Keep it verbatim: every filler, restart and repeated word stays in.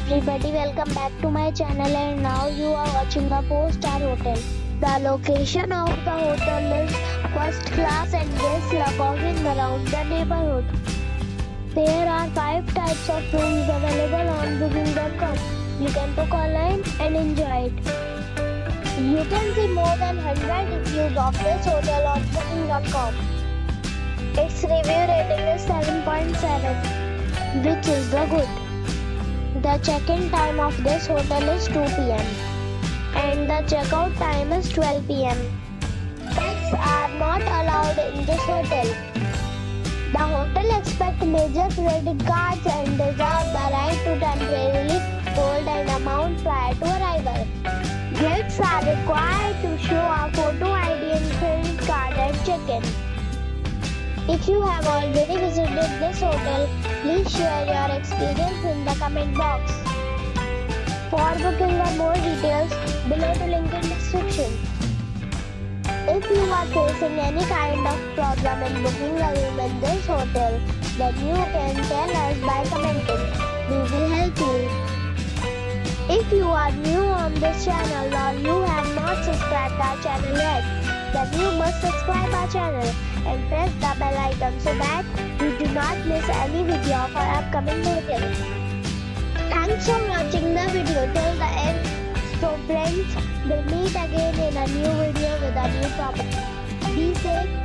everybody, welcome back to my channel, and now you are watching a four star hotel. The location of the hotel is first class and guests love walking around the neighborhood. There are five types of rooms available on booking dot com. You can book online and enjoy it. You can see more than one hundred reviews of this hotel on booking dot com. Its review rating is seven point seven, which is the good. The check-in time of this hotel is two p m and the check-out time is twelve p m Pets are not allowed in this hotel. The hotel accepts major credit cards and reserves the right to temporarily hold an amount prior to arrival. Guests are required to show a photo I D and credit card at check-in. If you have already visited this hotel, please share your experience in the comment box. For booking or more details, below the link in description. If you are facing any kind of problem in booking a room in this hotel, then you can tell us by commenting. We will help you. If you are new on this channel or you have not subscribed our channel yet, then you must subscribe our channel and press the bell icon so that you do not miss any video of our upcoming hotel. Thanks for watching the video till the end. So friends, we'll meet again in a new video with a new topic. Be safe.